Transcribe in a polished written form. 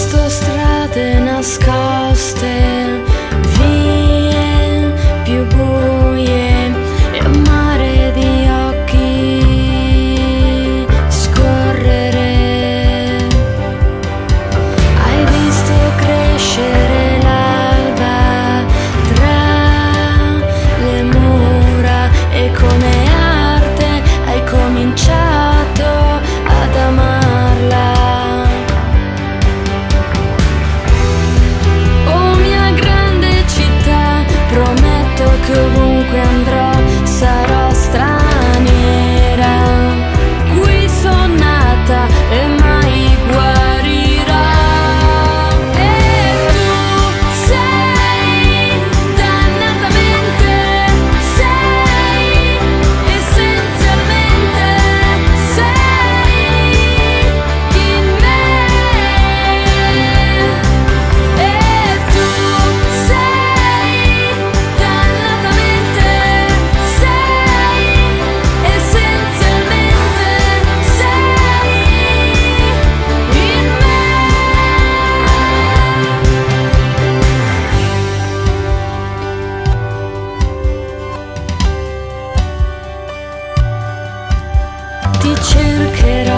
autostrade nascoste, vie più buie e un mare di occhi scorrere. Hai visto crescere l'alba tra le mura e come arte hai cominciato ad amarla. Oh mia grande città, prometto che ovunque andrò sarò straniera. Qui son nata e mai guarirò. E tu sei dannatamente, sei essenzialmente, sei in me. E tu sei dannatamente, sei essenzialmente, sei in me. Ti cercherò